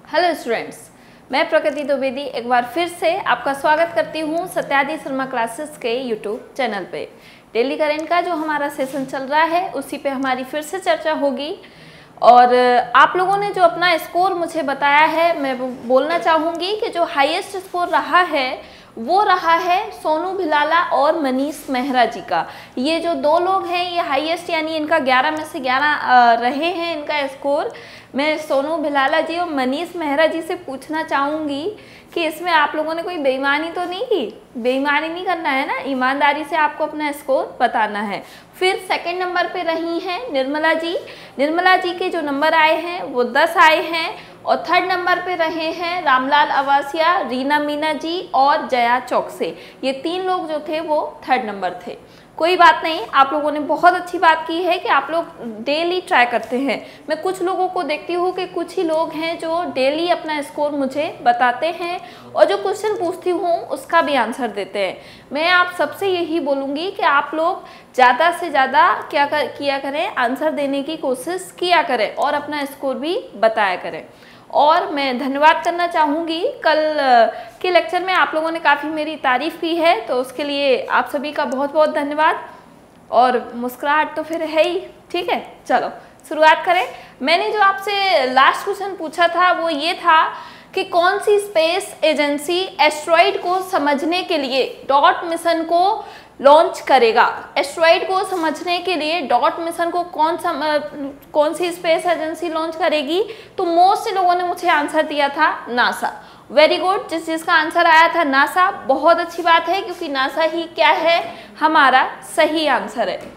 Hello students, मैं प्रकृति द्विवेदी एक बार फिर से आपका स्वागत करती हूँ सत्यादि शर्मा क्लासेस के यूट्यूब चैनल पे। डेली करंट का जो हमारा सेशन चल रहा है उसी पे हमारी फिर से चर्चा होगी। और आप लोगों ने जो अपना स्कोर मुझे बताया है, मैं बोलना चाहूँगी कि जो हाईएस्ट स्कोर रहा है वो रहा है सोनू भिलाला और मनीष मेहरा जी का। ये जो दो लोग हैं ये हाईएस्ट, यानी इनका 11 में से 11 रहे हैं इनका स्कोर। मैं सोनू भिलाला जी और मनीष मेहरा जी से पूछना चाहूँगी कि इसमें आप लोगों ने कोई बेईमानी तो नहीं की? बेईमानी नहीं करना है ना, ईमानदारी से आपको अपना स्कोर बताना है। फिर सेकंड नंबर पे रही हैं निर्मला जी। निर्मला जी के जो नंबर आए हैं वो 10 आए हैं। और थर्ड नंबर पे रहे हैं रामलाल अवासिया, रीना मीना जी और जया चौकसे। ये 3 लोग जो थे वो थर्ड नंबर थे। कोई बात नहीं, आप लोगों ने बहुत अच्छी बात की है कि आप लोग डेली ट्राई करते हैं। मैं कुछ लोगों को देखती हूँ कि कुछ ही लोग हैं जो डेली अपना स्कोर मुझे बताते हैं और जो क्वेश्चन पूछती हूँ उसका भी आंसर देते हैं। मैं आप सबसे यही बोलूँगी कि आप लोग ज़्यादा से ज़्यादा किया करें, आंसर देने की कोशिश किया करें और अपना स्कोर भी बताया करें। और मैं धन्यवाद करना चाहूँगी, कल के लेक्चर में आप लोगों ने काफ़ी मेरी तारीफ़ की है, तो उसके लिए आप सभी का बहुत बहुत धन्यवाद। और मुस्कुराहट तो फिर है ही, ठीक है। चलो शुरुआत करें। मैंने जो आपसे लास्ट क्वेश्चन पूछा था वो ये था कि कौन सी स्पेस एजेंसी एस्ट्रॉइड को समझने के लिए डॉट मिशन को लॉन्च करेगा। एस्ट्रॉइड को समझने के लिए डॉट मिशन को कौन सी स्पेस एजेंसी लॉन्च करेगी? तो मोस्ट लोगों ने मुझे आंसर दिया था नासा। वेरी गुड, जिसका आंसर आया था नासा, बहुत अच्छी बात है, क्योंकि नासा ही क्या है, हमारा सही आंसर है।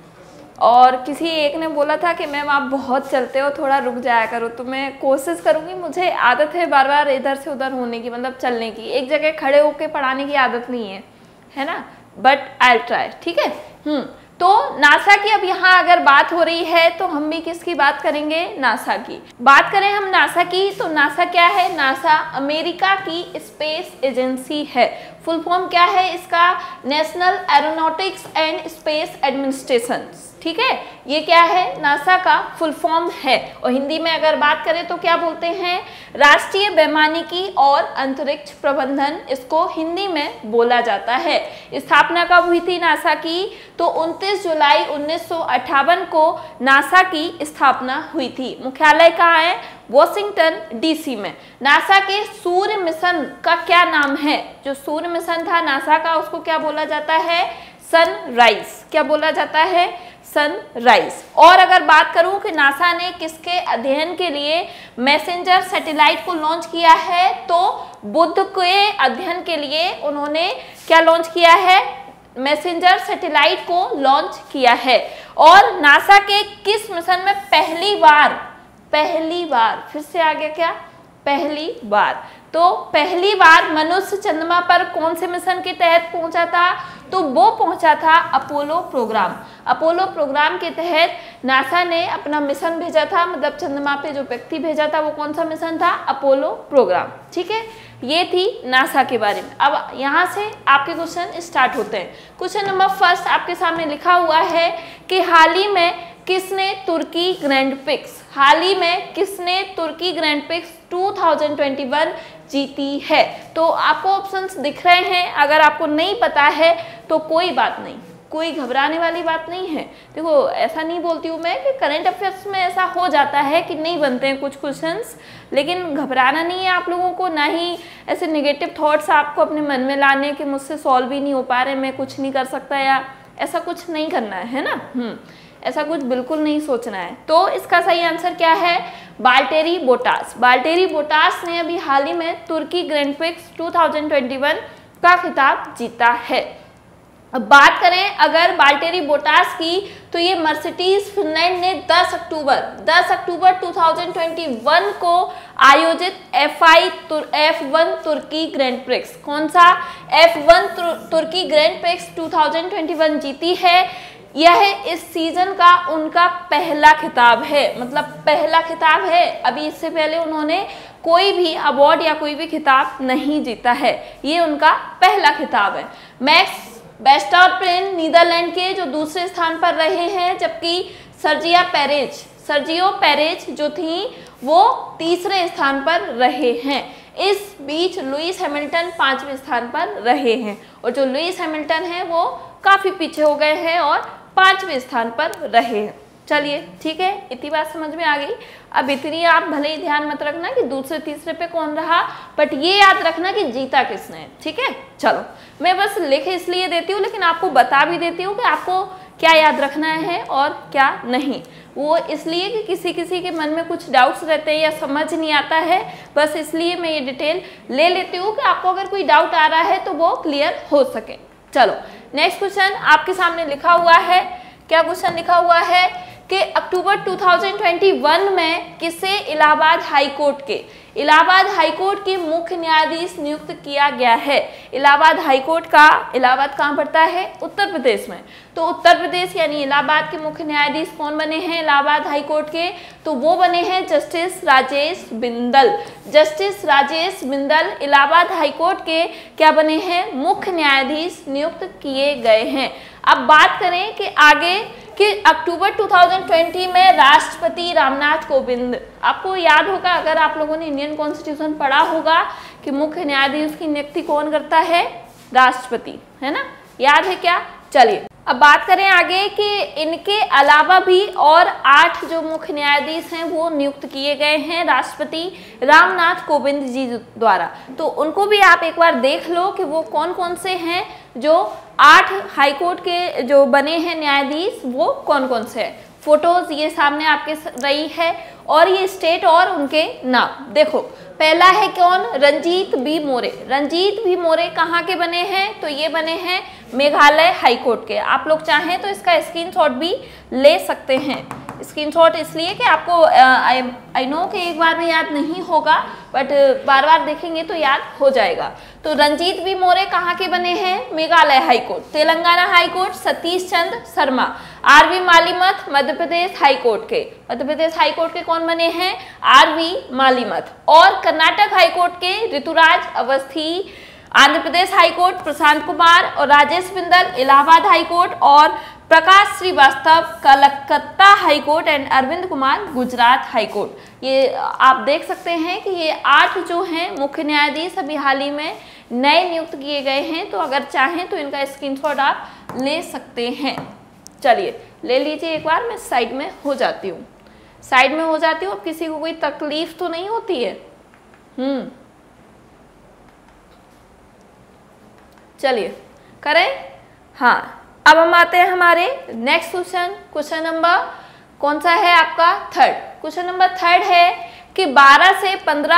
और किसी एक ने बोला था कि मैम आप बहुत चलते हो, थोड़ा रुक जाया करो। तो मैं कोशिश करूँगी, मुझे आदत है बार बार इधर से उधर होने की, मतलब चलने की, एक जगह खड़े होकर पढ़ाने की आदत नहीं है ना, बट आई ट्राई, ठीक है। तो नासा की अब यहाँ अगर बात हो रही है तो हम भी किसकी बात करेंगे? नासा की बात करें हम नासा की। तो नासा क्या है? नासा अमेरिका की स्पेस एजेंसी है। फुल फॉर्म क्या है इसका? National Aeronautics and Space Administration, ठीक है। ये क्या है? नासा का फुल फॉर्म है। और हिंदी में अगर बात करें तो क्या बोलते हैं? राष्ट्रीय वैमानिकी और अंतरिक्ष प्रबंधन, इसको हिंदी में बोला जाता है। स्थापना कब हुई थी नासा की? तो 29 जुलाई 1958 को नासा की स्थापना हुई थी। मुख्यालय कहाँ है? वॉशिंगटन डीसी में। नासा के सूर्य मिशन का क्या नाम है? जो सूर्य मिशन था नासा का, उसको क्या बोला जाता है? सनराइज। क्या बोला जाता है? सनराइज। और अगर बात करूं कि नासा ने किसके अध्ययन के लिए मैसेंजर सैटेलाइट को लॉन्च किया है, तो बुध के अध्ययन के लिए उन्होंने क्या लॉन्च किया है? मैसेंजर सैटेलाइट को लॉन्च किया है। और नासा के किस मिशन में पहली बार फिर से आ गया क्या? पहली बार। तो पहली बार मनुष्य चंद्रमा पर कौन से मिशन के तहत पहुंचा था? तो वो पहुंचा था अपोलो प्रोग्राम। अपोलो प्रोग्राम के तहत नासा ने अपना मिशन भेजा था, मतलब चंद्रमा पे जो व्यक्ति भेजा था वो कौन सा मिशन था? अपोलो प्रोग्राम, ठीक है। ये थी नासा के बारे में। अब यहाँ से आपके क्वेश्चन स्टार्ट होते हैं। क्वेश्चन नंबर फर्स्ट आपके सामने लिखा हुआ है कि हाल ही में किसने तुर्की ग्रैंड प्रिक्स 2021 जीती है? तो आपको ऑप्शंस दिख रहे हैं। अगर आपको नहीं पता है तो कोई बात नहीं, कोई घबराने वाली बात नहीं है। देखो, ऐसा नहीं बोलती हूँ मैं कि करंट अफेयर्स में ऐसा हो जाता है कि नहीं बनते हैं कुछ क्वेश्चंस, लेकिन घबराना नहीं है आप लोगों को, ना ही ऐसे नेगेटिव थॉट्स आपको अपने मन में लाने कि मुझसे सॉल्व ही नहीं हो पा रहे, मैं कुछ नहीं कर सकता, या ऐसा कुछ नहीं करना है ना। ऐसा कुछ बिल्कुल नहीं सोचना है। तो इसका सही आंसर क्या है? Valtteri Bottas. वाल्टेरी बोटास ने अभी हाल ही में तुर्की ग्रैंड प्रिक्स 2021 का खिताब जीता है। अब बात करें अगर वाल्टेरी बोटास की, तो ये मर्सिडीज फिनलैंड ने 10 अक्टूबर 2021 को आयोजित F1 तुर्की ग्रैंड प्रिक्स, कौन सा? F1 तुर्की ग्रैंड प्रिक्स 2021 जीती है। यह इस सीजन का उनका पहला खिताब है, मतलब पहला खिताब है। अभी इससे पहले उन्होंने कोई भी अवार्ड या कोई भी खिताब नहीं जीता है, ये उनका पहला खिताब है। मैक्स वेस्टरपेन नीदरलैंड के जो दूसरे स्थान पर रहे हैं, जबकि सर्जिया सर्जियो पेरेज जो थी वो तीसरे स्थान पर रहे हैं। इस बीच लुइस हैमिल्टन 5वें स्थान पर रहे हैं और जो लुइस हैमिल्टन है वो काफ़ी पीछे हो गए हैं और 5वें स्थान पर रहे हैं। चलिए ठीक है, इतनी बात समझ में आ गई। अब इतनी आप भले ही ध्यान मत रखना कि दूसरे तीसरे पे कौन रहा, बट ये याद रखना कि जीता किसने। ठीक है, चलो मैं बस लिख इसलिए देती हूँ लेकिन आपको बता भी देती हूँ कि आपको क्या याद रखना है और क्या नहीं। वो इसलिए कि किसी किसी के मन में कुछ डाउट्स रहते हैं या समझ नहीं आता है, बस इसलिए मैं ये डिटेल ले लेती हूँ कि आपको अगर कोई डाउट आ रहा है तो वो क्लियर हो सके। चलो नेक्स्ट क्वेश्चन आपके सामने लिखा हुआ है। क्या क्वेश्चन लिखा हुआ है कि अक्टूबर 2021 में किसे इलाहाबाद हाई कोर्ट के मुख्य न्यायाधीश नियुक्त किया गया है। इलाहाबाद हाई कोर्ट का, इलाहाबाद कहाँ पड़ता है? उत्तर प्रदेश में। तो उत्तर प्रदेश यानी इलाहाबाद के मुख्य न्यायाधीश कौन बने हैं इलाहाबाद हाई कोर्ट के? तो वो बने हैं justice Rajesh Bindal. Justice Rajesh Bindal Allahabad high court के क्या बने हैं? मुख्य न्यायाधीश नियुक्त किए गए हैं। अब बात करें कि आगे कि अक्टूबर 2020 में राष्ट्रपति रामनाथ कोविंद, आपको याद होगा अगर आप लोगों ने इंडियन कॉन्स्टिट्यूशन पढ़ा होगा कि मुख्य न्यायाधीश की नियुक्ति कौन करता है? राष्ट्रपति, है ना? याद है क्या? चलिए अब बात करें आगे कि इनके अलावा भी और 8 जो मुख्य न्यायाधीश हैं वो नियुक्त किए गए हैं राष्ट्रपति रामनाथ कोविंद जी द्वारा। तो उनको भी आप एक बार देख लो कि वो कौन कौन से हैं। जो 8 हाईकोर्ट के जो बने हैं न्यायाधीश वो कौन कौन से हैं। फोटोज ये सामने आपके रही है और ये स्टेट और उनके नाम देखो। पहला है कौन? रंजीत बी मोरे। रंजीत बी मोरे कहाँ के बने हैं? तो ये बने हैं मेघालय हाई कोर्ट के। आप लोग चाहें तो इसका स्क्रीनशॉट भी ले सकते हैं। स्क्रीनशॉट इसलिए कि आपको आई नो कि एक बार में याद नहीं होगा, बट बार बार देखेंगे तो याद हो जाएगा। तो रंजीत बी मोरे कहाँ के बने हैं? Meghalaya high court. Telangana high court Satish Chandra Sharma. R V Malimath Madhya Pradesh high court के। मध्य प्रदेश हाई कोर्ट के कौन बने हैं? आरवी मालीमथ। और कर्नाटक हाई कोर्ट के ऋतुराज अवस्थी। आंध्र प्रदेश हाई कोर्ट प्रशांत कुमार और राजेश बिंदल इलाहाबाद हाई कोर्ट और Prakash Shrivastava Calcutta high court and Arvind Kumar Gujarat high court. ये आप देख सकते हैं कि ये 8 जो हैं मुख्य न्यायाधीश अभी हाल ही में नए नियुक्त किए गए हैं। तो अगर चाहें तो इनका स्क्रीनशॉट आप ले सकते हैं। चलिए ले लीजिए एक बार, मैं साइड में हो जाती हूँ। साइड में हो जाती हूँ। अब किसी को कोई तकलीफ तो नहीं होती है? चलिए करें। हाँ, अब हम आते हैं हमारे नेक्स्ट क्वेश्चन नंबर कौन सा है आपका? 3rd। क्वेश्चन नंबर 3rd है कि 12 से 15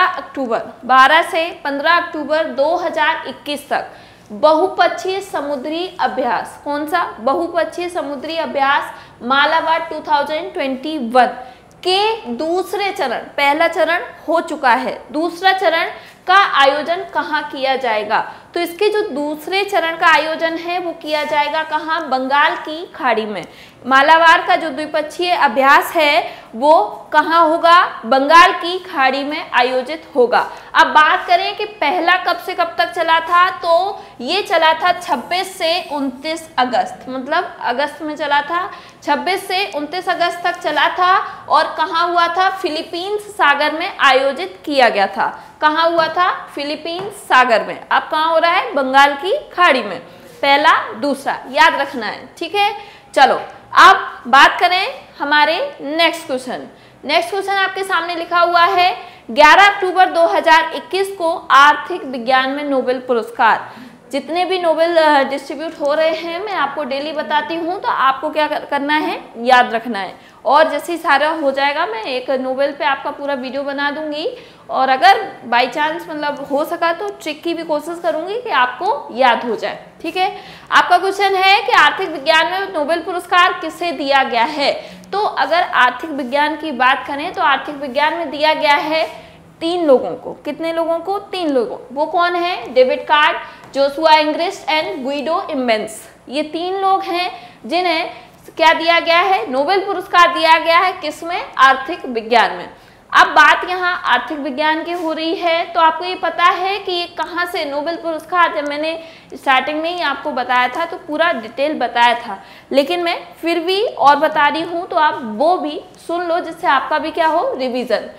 अक्टूबर 2021 तक बहुपक्षीय समुद्री अभ्यास, कौन सा? बहुपक्षीय समुद्री अभ्यास मालाबार 2021 के दूसरे चरण, पहला चरण हो चुका है, दूसरा चरण का आयोजन कहाँ किया जाएगा? तो इसके जो दूसरे चरण का आयोजन है वो किया जाएगा कहाँ? बंगाल की खाड़ी में। मालाबार का जो द्विपक्षीय अभ्यास है वो कहाँ होगा? बंगाल की खाड़ी में आयोजित होगा। अब बात करें कि पहला कब से कब तक चला था, तो ये चला था 26 से 29 अगस्त, मतलब अगस्त में चला था। 26 से 29 अगस्त तक चला था और कहाँ हुआ था? फिलीपींस सागर में आयोजित किया गया था। कहाँ हुआ था? फिलीपींस सागर में। अब कहाँ हो रहा है? बंगाल की खाड़ी में। पहला दूसरा याद रखना है, ठीक है। चलो अब बात करें हमारे नेक्स्ट क्वेश्चन आपके सामने लिखा हुआ है 11 अक्टूबर 2021 को आर्थिक विज्ञान में नोबेल पुरस्कार। जितने भी नोबेल डिस्ट्रीब्यूट हो रहे हैं मैं आपको डेली बताती हूँ, तो आपको क्या करना है? याद रखना है। और जैसे ही सारा हो जाएगा मैं एक नोबेल पे आपका पूरा वीडियो बना दूंगी, और अगर बाय चांस मतलब हो सका तो ट्रिक की भी कोशिश करूंगी कि आपको याद हो जाए, ठीक है। आपका क्वेश्चन है कि आर्थिक विज्ञान में नोबेल पुरस्कार किसे दिया गया है? तो अगर आर्थिक विज्ञान की बात करें तो आर्थिक विज्ञान में दिया गया है 3 लोगों को। कितने लोगों को? 3 लोगों। वो कौन है? David Card, Joshua Angrist and Guido Imbens. ये 3 लोग हैं जिन्हें क्या दिया गया है? नोबेल पुरस्कार दिया गया है। किसमें? आर्थिक विज्ञान में। अब बात यहाँ आर्थिक विज्ञान की हो रही है, तो आपको ये पता है कि ये कहाँ से नोबेल पुरस्कार, जब मैंने स्टार्टिंग में ही आपको बताया था तो पूरा डिटेल बताया था, लेकिन मैं फिर भी और बता रही हूँ, तो आप वो भी सुन लो जिससे आपका भी क्या हो, रिवीजन।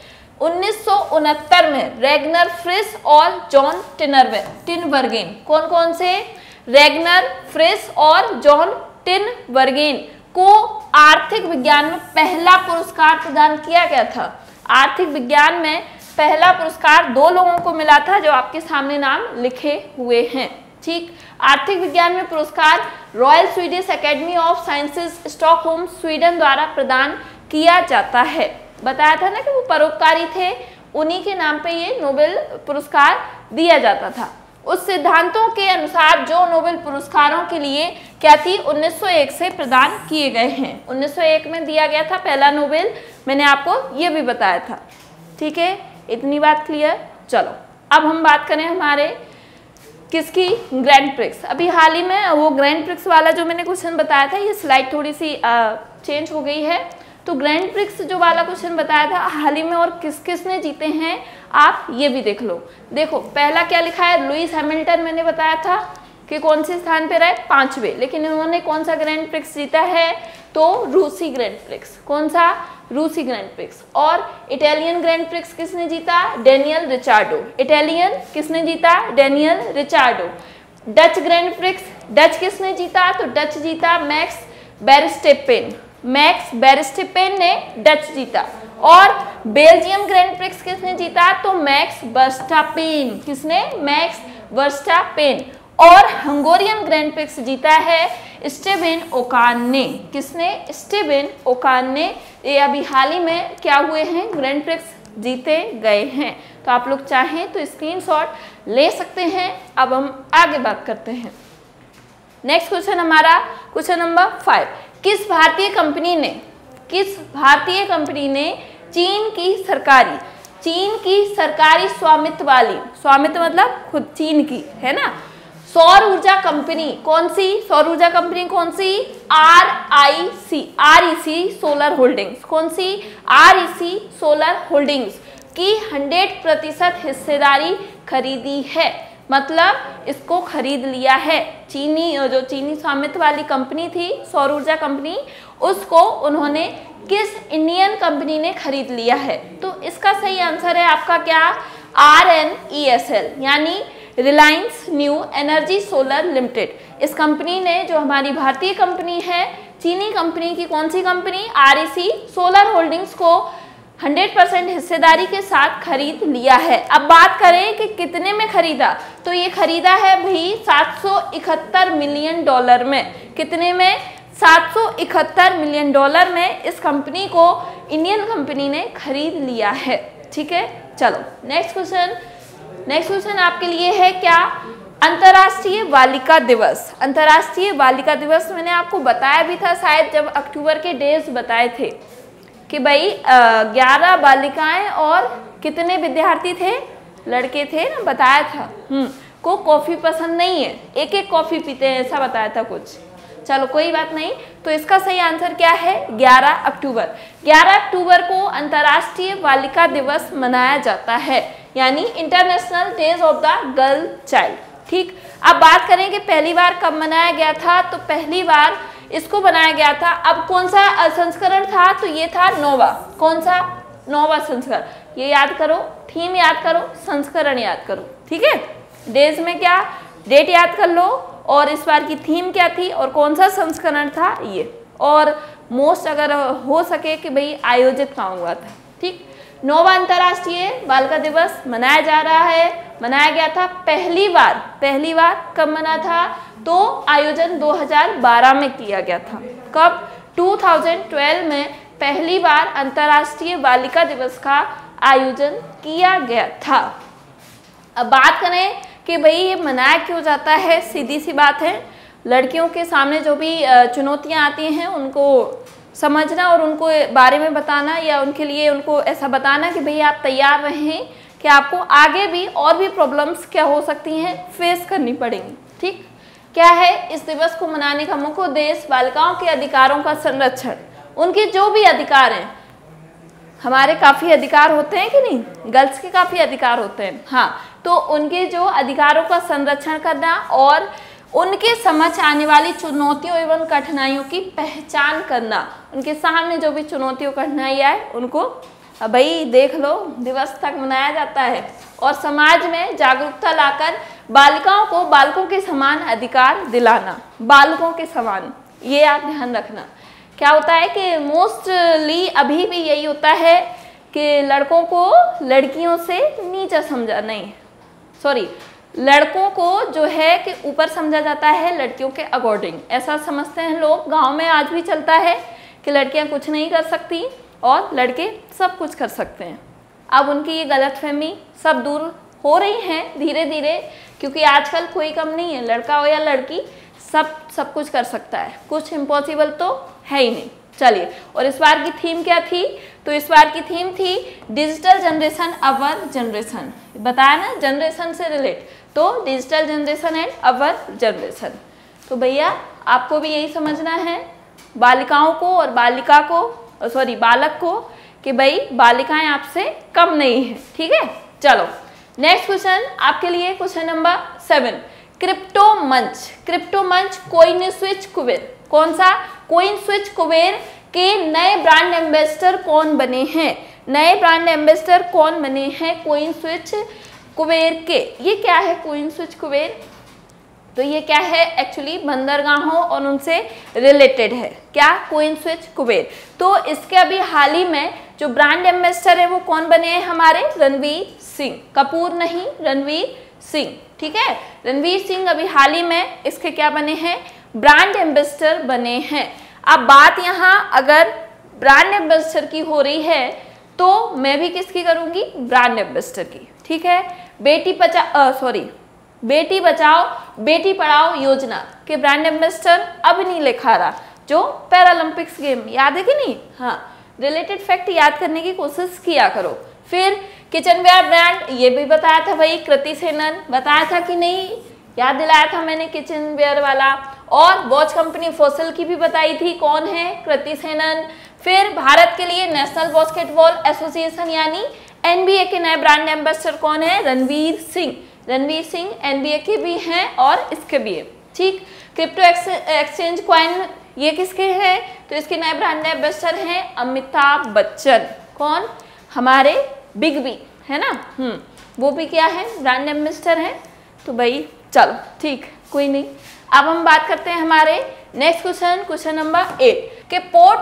1969 में रेगनर फ्रिस और जॉन टिनबर्गेन, कौन कौन से, रेगनर फ्रिस और जॉन टिनबर्गेन को आर्थिक विज्ञान में पहला पुरस्कार प्रदान किया गया था। आर्थिक विज्ञान में पहला पुरस्कार 2 लोगों को मिला था जो आपके सामने नाम लिखे हुए हैं। ठीक, आर्थिक विज्ञान में पुरस्कार royal Swedish academy of sciences Stockholm Sweden द्वारा प्रदान किया जाता है। बताया था ना कि वो परोपकारी थे, उन्हीं के नाम पे ये नोबेल पुरस्कार दिया जाता था। उस सिद्धांतों के अनुसार जो नोबेल पुरस्कारों के लिए क्या थी, 1901 से प्रदान किए गए हैं। 1901 में दिया गया था पहला नोबेल, मैंने आपको ये भी बताया था। ठीक है, इतनी बात क्लियर। चलो अब हम बात करें हमारे किसकी, ग्रैंड प्रिक्स। अभी हाल ही में वो ग्रैंड प्रिक्स वाला जो मैंने क्वेश्चन बताया था, ये स्लाइड थोड़ी सी चेंज हो गई है, तो ग्रैंड प्रिक्स जो वाला क्वेश्चन बताया था हाल ही में और किस किस ने जीते हैं आप ये भी देख लो। देखो पहला क्या लिखा है, लुईस हैमिल्टन, मैंने बताया था कि कौन से स्थान पे रहे, 5वें, लेकिन इन्होंने कौन सा ग्रैंड प्रिक्स जीता है, तो रूसी ग्रैंड प्रिक्स। कौन सा, रूसी ग्रैंड प्रिक्स। और इटालियन ग्रैंड प्रिक्स किसने जीता, डेनियल रिचार्डो। इटालियन किसने जीता, Daniel Ricciardo. Dutch grand prix, Dutch किसने जीता, तो डच जीता मैक्स वेरस्टेपेन। मैक्स वेरस्टेपेन ने डच जीता। और बेल्जियम ग्रैंड प्रिक्स किसने जीता, तो मैक्स वर्स्टापेन। किसने, मैक्स वर्स्टापेन। और हंगोरियन ग्रैंड प्रिक्स जीता है स्टेबेन ओकान ने। किसने, स्टेबेन ओकान ने। ये अभी हाल ही में क्या हुए हैं, ग्रैंड प्रिक्स जीते गए हैं। तो आप लोग चाहें तो स्क्रीनशॉट ले सकते हैं। अब हम आगे बात करते हैं। नेक्स्ट क्वेश्चन हमारा क्वेश्चन नंबर 5। किस भारतीय कंपनी ने चीन की सरकारी स्वामित्व वाली, स्वामित्व मतलब खुद चीन की है ना, सौर ऊर्जा कंपनी, कौन सी सौर ऊर्जा कंपनी, कौन सी, REC सोलर होल्डिंग्स। कौन सी, REC सोलर होल्डिंग्स की 100% हिस्सेदारी खरीदी है, मतलब इसको खरीद लिया है। चीनी स्वामित्व वाली कंपनी थी सौर ऊर्जा कंपनी, उसको उन्होंने किस इंडियन कंपनी ने खरीद लिया है, तो इसका सही आंसर है आपका क्या, RNESL यानी Reliance new energy solar limited. इस कंपनी ने, जो हमारी भारतीय कंपनी है, चीनी कंपनी की कौन सी कंपनी, REC सोलर होल्डिंग्स को 100% हिस्सेदारी के साथ खरीद लिया है। अब बात करें कि कितने में खरीदा, तो ये खरीदा है भाई $771 मिलियन में। कितने में, $771 मिलियन में इस कंपनी को इंडियन कंपनी ने खरीद लिया है। ठीक है, चलो नेक्स्ट क्वेश्चन आपके लिए है क्या, अंतर्राष्ट्रीय बालिका दिवस। अंतर्राष्ट्रीय बालिका दिवस मैंने आपको बताया भी था शायद, जब अक्टूबर के डेज बताए थे कि भाई 11 बालिकाएं और कितने विद्यार्थी थे, लड़के थे ना, बताया था। को कॉफी पसंद नहीं है, एक एक कॉफी पीते हैं, ऐसा बताया था कुछ। चलो कोई बात नहीं, तो इसका सही आंसर क्या है, 11 अक्टूबर। 11 अक्टूबर को अंतर्राष्ट्रीय बालिका दिवस मनाया जाता है, यानी international days of the girl child. ठीक, अब बात करें कि पहली बार कब मनाया गया था, तो पहली बार इसको बनाया गया था, अब कौन सा संस्करण था, तो ये था 9वां। कौन सा, 9वां संस्करण। ये याद करो, थीम याद करो, संस्करण याद करो। ठीक है, डेज में क्या, डेट याद कर लो, और इस बार की थीम क्या थी और कौन सा संस्करण था ये, और मोस्ट अगर हो सके कि भाई आयोजित कहाँ हुआ था। ठीक, 9वां अंतर्राष्ट्रीय बालिका दिवस मनाया जा रहा है, मनाया गया था पहली बार कब मना था, तो आयोजन 2012 में किया गया था। कब, 2012 में पहली बार अंतर्राष्ट्रीय बालिका दिवस का आयोजन किया गया था। अब बात करें कि भाई ये मनाया क्यों जाता है, सीधी सी बात है, लड़कियों के सामने जो भी चुनौतियां आती हैं उनको समझना और उनको बारे में बताना, या उनके लिए उनको ऐसा बताना कि भाई आप तैयार रहें कि आपको आगे भी और भी प्रॉब्लम्स क्या हो सकती हैं, फेस करनी पड़ेंगी। ठीक, क्या है इस दिवस को मनाने का मुख्य उद्देश्य, बालिकाओं के अधिकारों का संरक्षण, उनके जो भी अधिकार हैं हमारे काफ़ी अधिकार होते हैं कि नहीं, गर्ल्स के काफ़ी अधिकार होते हैं। हाँ, तो उनके जो अधिकारों का संरक्षण करना और उनके समझ आने वाली चुनौतियों एवं कठिनाइयों की पहचान करना, उनके सामने जो भी चुनौतियों कठिनाई आए उनको भाई देख लो दिवस तक मनाया जाता है। और समाज में जागरूकता लाकर बालिकाओं को बालकों के समान अधिकार दिलाना, बालकों के समान, ये आप ध्यान रखना। क्या होता है कि मोस्टली अभी भी यही होता है कि लड़कों को लड़कियों से नीचा समझा, नहीं सॉरी, लड़कों को जो है कि ऊपर समझा जाता है लड़कियों के अकॉर्डिंग, ऐसा समझते हैं लोग। गांव में आज भी चलता है कि लड़कियां कुछ नहीं कर सकती और लड़के सब कुछ कर सकते हैं। अब उनकी ये गलतफहमी सब दूर हो रही हैं धीरे धीरे, क्योंकि आजकल कोई कम नहीं है, लड़का हो या लड़की सब कुछ कर सकता है, कुछ इम्पॉसिबल तो है ही नहीं। चलिए, और इस बार की थीम क्या थी? तो इस बार की थीम थी डिजिटल जनरेशन अवर जनरेशन। बताया ना, जनरेशन से रिलेट, तो digital generation and our generation. तो भैया आपको भी यही समझना है, बालिकाओं को और बालिका को सॉरी बालक को, कि भाई बालिकाएं आपसे कम नहीं है। ठीक है, चलो नेक्स्ट क्वेश्चन आपके लिए, क्वेश्चन नंबर 7। क्रिप्टो मंच, क्रिप्टो मंच कोइन स्विच कुबेर, कौन सा? कोइन स्विच कुबेर के नए ब्रांड एम्बेसडर कौन बने हैं? नए ब्रांड एम्बेसडर कौन बने हैं कोइन स्विच कुबेर के? ये क्या है कोइन स्विच कुबेर? तो ये क्या है एक्चुअली बंदरगाहों और उनसे रिलेटेड है। क्या? Coin switch Kuber. तो इसके अभी हाल ही में जो ब्रांड एम्बेसडर है वो कौन बने हैं हमारे? रणवीर सिंह, कपूर नहीं, रणवीर सिंह। ठीक है, रणवीर सिंह अभी हाल ही में इसके क्या बने हैं? ब्रांड एम्बेसडर बने हैं। अब बात यहाँ अगर ब्रांड एम्बेसडर की हो रही है तो मैं भी किसकी करूंगी? ब्रांड एम्बेसडर की। ठीक है, बेटी बचाओ बेटी पढ़ाओ योजना के ब्रांड एम्बेसडर अभिनी लेखारा, जो पैरालंपिक्स गेम, याद है कि नहीं? हाँ, रिलेटेड फैक्ट याद करने की कोशिश किया करो। फिर किचनवेयर ब्रांड, ये भी बताया था भाई, कृति सेनन, बताया था कि नहीं? याद दिलाया था मैंने किचनवेयर वाला। और वॉच कंपनी फोसल की भी बताई थी, कौन है? कृति सेनन। फिर भारत के लिए नेशनल बास्केटबॉल एसोसिएशन यानी एनबीए के नए ब्रांड एम्बेसडर कौन है? रणवीर सिंह। रणवीर सिंह एनबीए के भी हैं और इसके भी है। ठीक, क्रिप्टो एक्सचेंज कॉइन ये किसके हैं? तो इसके नए ब्रांड एम्बेसडर हैं अमिताभ बच्चन। कौन? हमारे बिग बी है ना, वो भी क्या है? ब्रांड एम्बेसडर हैं। तो भाई चलो ठीक, कोई नहीं। अब हम बात करते हैं हमारे नेक्स्ट क्वेश्चन, क्वेश्चन नंबर 8 के पोर्ट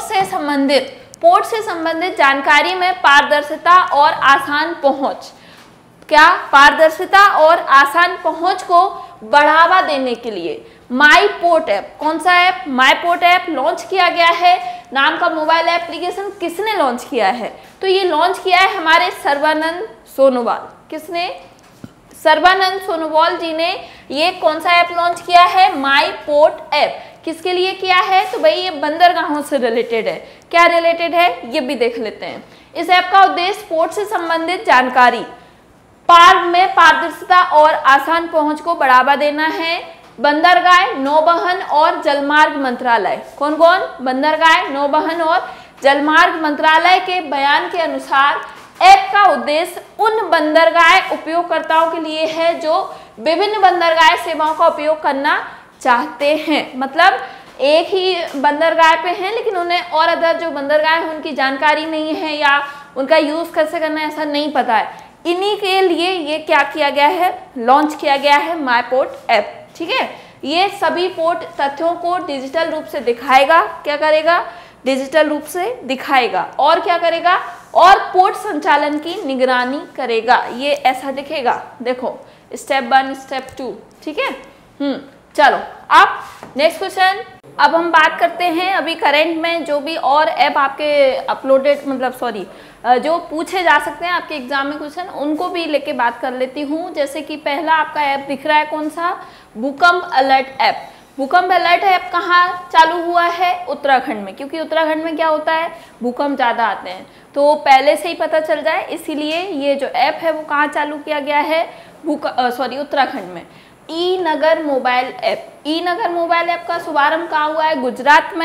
से संबंधित जानकारी में पारदर्शिता और आसान पहुंच। क्या? पारदर्शिता और आसान पहुंच को बढ़ावा देने के लिए माई पोर्ट ऐप, कौन सा app? My port app launch किया गया है। नाम का मोबाइल एप्लीकेशन किसने लॉन्च किया है? तो ये लॉन्च किया है हमारे सर्बानंद सोनोवाल। किसने? सर्बानंद सोनोवाल जी ने ये कौन सा ऐप लॉन्च किया है? My port app. किसके लिए किया है? तो भाई ये बंदरगाहों से रिलेटेड है। क्या रिलेटेड है ये भी देख लेते हैं। इस ऐप का उद्देश्य पोर्ट से संबंधित जानकारी में पारदर्शिता और आसान पहुंच को बढ़ावा देना है। बंदरगाह, नौवहन और जलमार्ग मंत्रालय, कौन कौन? बंदरगाह, नौवहन और जलमार्ग मंत्रालय के बयान के अनुसार ऐप का उद्देश्य उन बंदरगाह उपयोगकर्ताओं के लिए है जो विभिन्न बंदरगाह सेवाओं का उपयोग करना चाहते हैं। मतलब एक ही बंदरगाह पे हैं लेकिन उन्हें और अदर जो बंदरगाह है उनकी जानकारी नहीं है या उनका यूज कैसे करना है ऐसा नहीं पता है। इन्हीं के लिए ये क्या किया गया है? लॉन्च किया गया है माई पोर्ट ऐप। ठीक है, ये सभी पोर्ट तथ्यों को डिजिटल रूप से दिखाएगा। क्या करेगा? डिजिटल रूप से दिखाएगा। और क्या करेगा? और पोर्ट संचालन की निगरानी करेगा। ये ऐसा दिखेगा, देखो स्टेप 1 स्टेप 2। ठीक है, चलो अब नेक्स्ट क्वेश्चन। अब हम बात करते हैं अभी करंट में जो भी और ऐप आपके अपलोडेड जो पूछे जा सकते हैं आपके एग्जाम में क्वेश्चन, उनको भी लेके बात कर लेती हूँ। जैसे कि पहला आपका ऐप दिख रहा है, कौन सा? भूकंप अलर्ट ऐप। भूकंप अलर्ट ऐप कहाँ चालू हुआ है? उत्तराखंड में, क्योंकि उत्तराखंड में क्या होता है? भूकंप ज़्यादा आते हैं, तो पहले से ही पता चल जाए, इसीलिए ये जो ऐप है वो कहाँ चालू किया गया है? उत्तराखंड में। E Nagar mobile app. E Nagar mobile app का शुभारंभ कहाँ हुआ है? गुजरात में।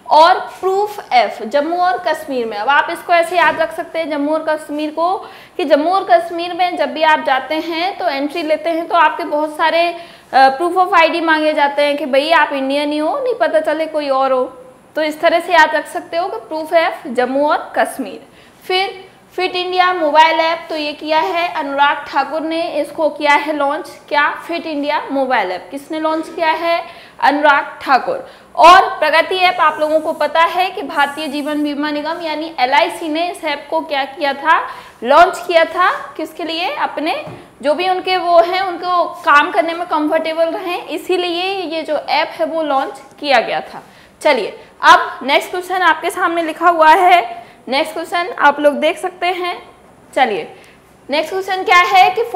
और प्रूफ एफ जम्मू और कश्मीर में। अब आप इसको ऐसे याद रख सकते हैं जम्मू और कश्मीर को, कि जम्मू और कश्मीर में जब भी आप जाते हैं तो एंट्री लेते हैं तो आपके बहुत सारे प्रूफ ऑफ आईडी मांगे जाते हैं कि भाई आप इंडियन ही हो, नहीं पता चले कोई और हो। तो इस तरह से याद रख सकते हो कि प्रूफ एफ जम्मू और कश्मीर। फिर फिट इंडिया मोबाइल ऐप, तो ये किया है अनुराग ठाकुर ने, इसको किया है लॉन्च। क्या? फिट इंडिया मोबाइल ऐप किसने लॉन्च किया है? अनुराग ठाकुर। और प्रगति ऐप आप लोगों को पता है कि भारतीय जीवन बीमा निगम यानी LIC ने इस ऐप को क्या किया था? लॉन्च किया था। किसके लिए? अपने जो भी उनके वो हैं उनको काम करने में कंफर्टेबल रहें, इसीलिए ये जो ऐप है वो लॉन्च किया गया था। चलिए अब नेक्स्ट क्वेश्चन आपके सामने लिखा हुआ है। नेक्स्ट क्वेश्चन आप लोग देख सकते हैं। चलिए नेक्स्ट क्वेश्चन क्या है कि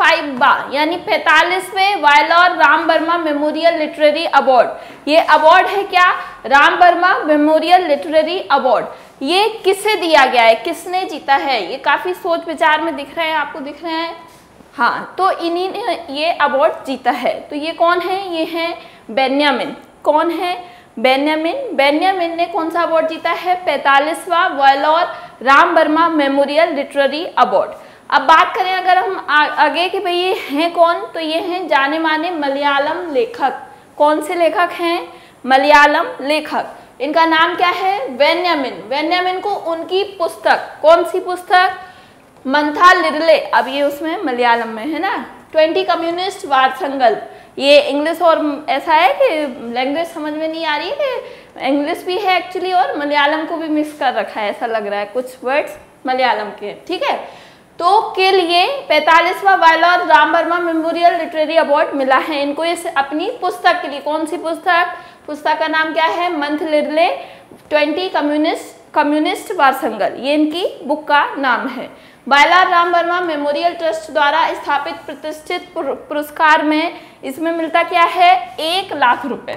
45वां यानी 45वें Vayalar Ram Varma memorial literary award, ये अवार्ड है क्या? Ram Varma memorial literary award. ये किसे दिया गया है, किसने जीता है? ये काफी सोच विचार में दिख रहे हैं, आपको दिख रहे हैं? हाँ, तो इन्हीं ने ये अवार्ड जीता है। तो ये कौन है? ये है बेन्यामिन। कौन है? बेन्यामिन। बेन्यामिन ने कौन सा अवार्ड जीता है? 45वां Vayalar Ram Varma memorial literary award. अब बात करें अगर हम आगे कि भाई ये हैं कौन, तो ये हैं जाने माने मलयालम लेखक। कौन से लेखक हैं? मलयालम लेखक। इनका नाम क्या है? बेन्यामिन। बेन्यामिन को उनकी पुस्तक, कौन सी पुस्तक? मंथालिरले, अब ये उसमें मलयालम में है ना, 20 कम्युनिस्ट वाद संकल्प। ये इंग्लिश और ऐसा है कि लैंग्वेज समझ में नहीं आ रही है कि इंग्लिश भी है एक्चुअली और मलयालम को भी मिक्स कर रखा है, ऐसा लग रहा है, कुछ वर्ड्स मलयालम के। ठीक है, तो के लिए 45वां Vayalar Ram Varma memorial literary award मिला है इनको इस अपनी पुस्तक के लिए। कौन सी पुस्तक? पुस्तक का नाम क्या है? मंथलिरले 20 कम्युनिस्ट वारसंगल, ये इनकी बुक का नाम है। वायलौर राम वर्मा मेमोरियल ट्रस्ट द्वारा स्थापित प्रतिष्ठित पुरस्कार में इसमें मिलता क्या है? 1 लाख रुपए।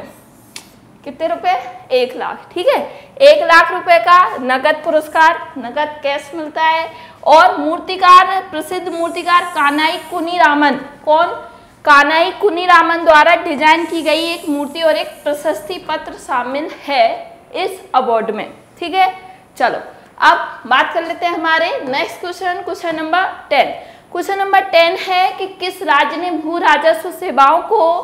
कितने रुपए? 1 लाख। ठीक है, 1 लाख रुपए का नगद पुरस्कार, नगद कैश मिलता है। और मूर्तिकार, प्रसिद्ध मूर्तिकार कानाई कुनीरामन, कौन? कानाई कुनीरामन द्वारा डिजाइन की गई एक मूर्ति और एक प्रशस्ति पत्र शामिल है इस अवार्ड में। ठीक है, चलो अब बात कर लेते हैं हमारे next question, question number 10। Question number 10 है कि किस राज्य ने भू राजस्व सेवाओं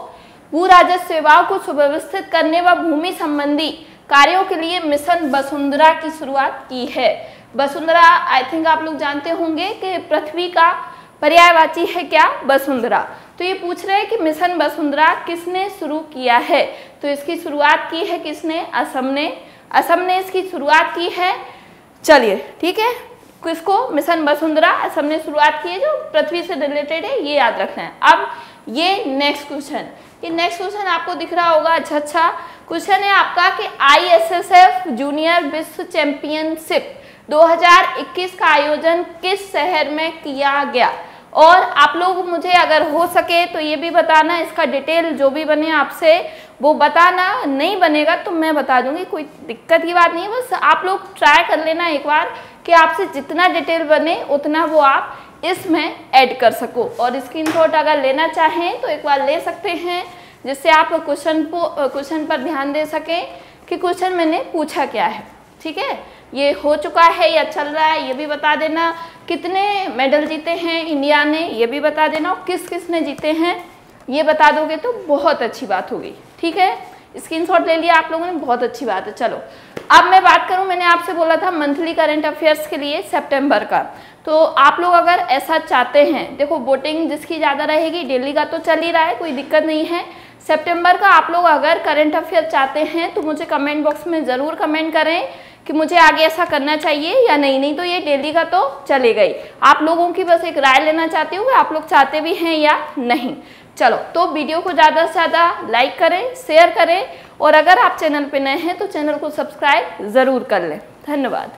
को सुव्यवस्थित करने व भूमि संबंधी कार्यों के लिए मिशन वसुंधरा की शुरुआत की है? वसुंधरा आई थिंक आप लोग जानते होंगे कि पृथ्वी का पर्यायवाची है क्या? वसुंधरा। तो ये पूछ रहे हैं कि मिशन वसुंधरा किसने शुरू किया है? तो इसकी शुरुआत की है किसने? असम ने। असम ने इसकी शुरुआत की है। चलिए ठीक है, किसको? मिशन वसुंधरा असम ने शुरुआत की है, जो पृथ्वी से रिलेटेड है, ये याद रखना है। अब ये नेक्स्ट क्वेश्चन, ये नेक्स्ट क्वेश्चन आपको दिख रहा होगा। अच्छा क्वेश्चन है आपका कि ISSF जूनियर विश्व चैंपियनशिप 2021 का आयोजन किस शहर में किया गया? और आप लोग मुझे अगर हो सके तो ये भी बताना, इसका डिटेल जो भी बने आपसे वो बताना, नहीं बनेगा तो मैं बता दूंगी, कोई दिक्कत की बात नहीं है। बस आप लोग ट्राई कर लेना एक बार कि आपसे जितना डिटेल बने उतना वो आप इसमें ऐड कर सको। और स्क्रीनशॉट अगर लेना चाहें तो एक बार ले सकते हैं, जिससे आप क्वेश्चन पर ध्यान दे सकें कि क्वेश्चन मैंने पूछा क्या है। ठीक है, ये हो चुका है या चल रहा है ये भी बता देना। कितने मेडल जीते हैं इंडिया ने ये भी बता देना, और किस किस ने जीते हैं ये बता दोगे तो बहुत अच्छी बात होगी। ठीक है, स्क्रीनशॉट ले लिया आप लोगों ने, बहुत अच्छी बात है। चलो अब मैं बात करूं, मैंने आपसे बोला था मंथली करंट अफेयर्स के लिए सितंबर का, तो आप लोग अगर ऐसा चाहते हैं, देखो वोटिंग जिसकी ज़्यादा रहेगी, डेली का तो चल ही रहा है, कोई दिक्कत नहीं है। सितंबर का आप लोग अगर करंट अफेयर चाहते हैं तो मुझे कमेंट बॉक्स में ज़रूर कमेंट करें कि मुझे आगे ऐसा करना चाहिए या नहीं। नहीं तो ये डेली का तो चले गई। आप लोगों की बस एक राय लेना चाहती हूँ कि आप लोग चाहते भी हैं या नहीं। चलो, तो वीडियो को ज़्यादा से ज़्यादा लाइक करें, शेयर करें, और अगर आप चैनल पे नए हैं तो चैनल को सब्सक्राइब ज़रूर कर लें। धन्यवाद।